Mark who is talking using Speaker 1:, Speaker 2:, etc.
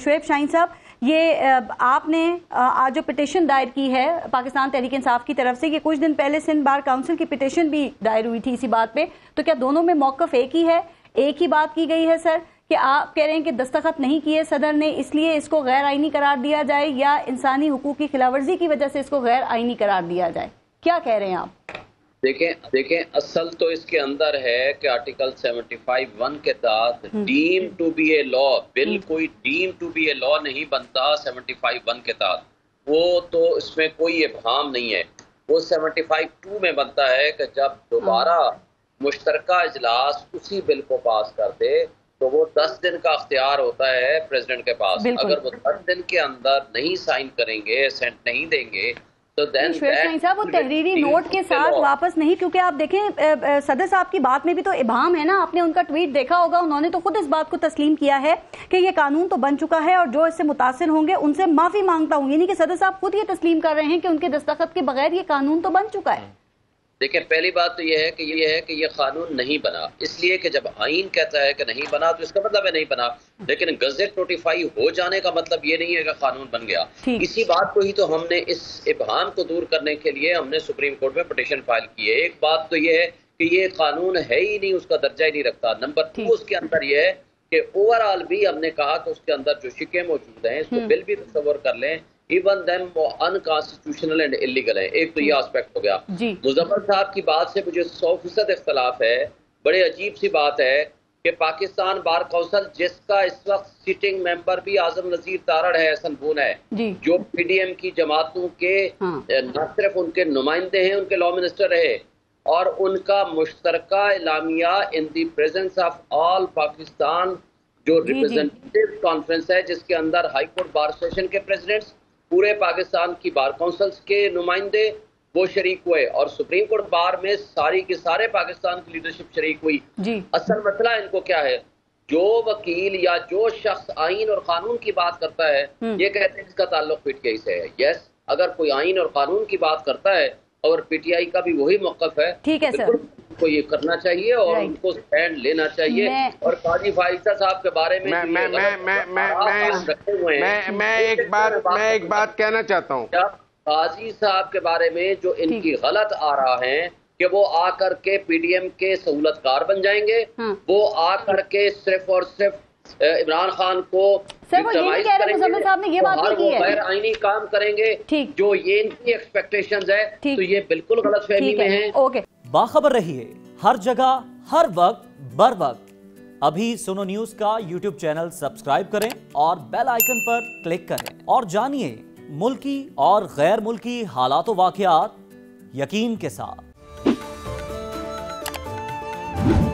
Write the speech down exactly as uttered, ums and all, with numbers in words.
Speaker 1: शोएब शाहीन साहब, ये آپ نے آج جو پٹیشن دائر کی ہے پاکستان تحریک انصاف کی طرف سے، یہ کچھ دن پہلے سندھ بار کاؤنسل کی پٹیشن بھی دائر ہوئی تھی اسی بات پہ، تو کیا دونوں میں موقف ایک ہی ہے، ایک ہی بات کی گئی ہے سر کہ آپ کہہ رہے ہیں کہ دستخط نہیں کیے صدر نے اس لیے اس کو غیر آئینی قرار دیا جائے، یا انسانی حقوق کی خلاف ورزی کی وجہ سے اس کو غیر آئینی قرار دیا جائے؟ کیا کہہ رہے ہیں آپ؟
Speaker 2: دیکھیں دیکھیں اصل تو اس کے اندر ہے کہ آرٹیکل سیونٹی فائیو ون کے تحت deemed to be a law, bill کوئی deemed to be a law نہیں بنتا سیونٹی فائیو ون کے تحت، وہ تو اس میں کوئی ابہام نہیں ہے، وہ سیونٹی فائیو ٹو میں بنتا ہے کہ جب دوبارہ مشترکہ اجلاس اسی بل کو پاس کر دے تو وہ دس دن کا اختیار ہوتا ہے پریزیڈنٹ کے پاس، اگر وہ دس دن کے اندر نہیں سائن کریں گے، سینٹ نہیں دیں گے تو دین
Speaker 1: شویب شاہین صاحب وہ تحریری نوٹ کے ساتھ واپس نہیں، کیونکہ آپ دیکھیں صدر صاحب کی بات میں بھی تو ابہام ہے نا، آپ نے ان کا ٹویٹ دیکھا ہوگا، انہوں نے تو خود اس بات کو تسلیم کیا ہے کہ یہ قانون تو بن چکا ہے اور جو اس سے متاثر ہوں گے ان سے معافی مانگتا ہوں، یعنی کہ صدر صاحب خود یہ تسلیم کر رہے ہیں کہ ان کے دستخط کے بغیر یہ قانون تو بن چکا ہے۔
Speaker 2: دیکھیں پہلی بات تو یہ ہے کہ یہ ہے کہ یہ قانون نہیں بنا، اس لیے کہ جب آئین کہتا ہے کہ نہیں بنا تو اس کا مطلب ہے نہیں بنا، لیکن گزٹ نوٹیفائی ہو جانے کا مطلب یہ نہیں ہے کہ قانون بن گیا۔ اسی بات کو ہی تو ہم نے اس ابہام کو دور کرنے کے لیے ہم نے سپریم کورٹ میں پٹیشن فائل کی ہے۔ ایک بات تو یہ ہے کہ یہ قانون ہے ہی نہیں، اس کا درجہ ہی نہیں رکھتا۔ نمبر ٹو اس کے اندر یہ ہے کہ اوور آل بھی ہم نے کہا کہ اس کے اندر جو شکیں موجود ہیں اس کو بل بھی تصور کر لیں، ایون دین وہ انکانسٹیٹیوشنل اینڈ انلیگل ہیں۔ ایک تو یہ آسپیکٹ ہو گیا۔ مظفر صاحب کی بات سے مجھے سو فیصد اختلاف ہے، بڑے عجیب سی بات ہے کہ پاکستان بار کونسل جس کا اس وقت سٹنگ ممبر بھی اعظم نذیر تارڑ ہے، احسن بون ہے، جو پی ڈی ایم کی جماعتوں کے نہ صرف ان کے نمائندے ہیں، ان کے لا منسٹر رہے، اور ان کا مشترکہ اعلامیہ in the presence of all Pakistan جو ریپرزینٹیو کانفرنس ہے جس کے اندر ہائی کورٹ بار اسوسیشن کے پریزیڈنٹس، پورے پاکستان کی بار کونسلز کے نمائندے وہ شریک ہوئے، اور سپریم کورٹ بار میں ساری کے سارے پاکستان کی لیڈرشپ شریک ہوئی۔ اصل مسئلہ ان کو کیا ہے، جو وکیل یا جو شخص آئین اور قانون کی بات کرتا ہے یہ کہتے ہیں اس کا تعلق پی ٹی آئی سے ہے۔ یس، اگر کوئی آئین اور قانون کی بات کرتا ہے اور پی ٹی آئی کا بھی وہی موقف ہے،
Speaker 1: ٹھیک ہے سر،
Speaker 2: کو یہ کرنا چاہیے اور ان کو سٹینڈ لینا چاہیے۔ اور قاضی فائزہ صاحب کے بارے میں
Speaker 3: میں ایک بات میں ایک بات کہنا چاہتا ہوں،
Speaker 2: قاضی صاحب کے بارے میں جو ان کی غلط آ رہا ہے کہ وہ آ کر کے پی ڈی ایم کے سہولت کار بن جائیں گے، وہ آ کر کے صرف اور صرف عمران خان کو غیر آئینی کام کریں گے، جو یہ ان کی ایکسپیکٹیشنز ہے، تو یہ بالکل غلط فہمی میں ہیں۔
Speaker 4: باخبر رہیے ہر جگہ ہر وقت بر وقت۔ ابھی سنو نیوز کا یوٹیوب چینل سبسکرائب کریں اور بیل آئیکن پر کلک کریں اور جانیے ملکی اور غیر ملکی حالات و واقعات یقین کے ساتھ۔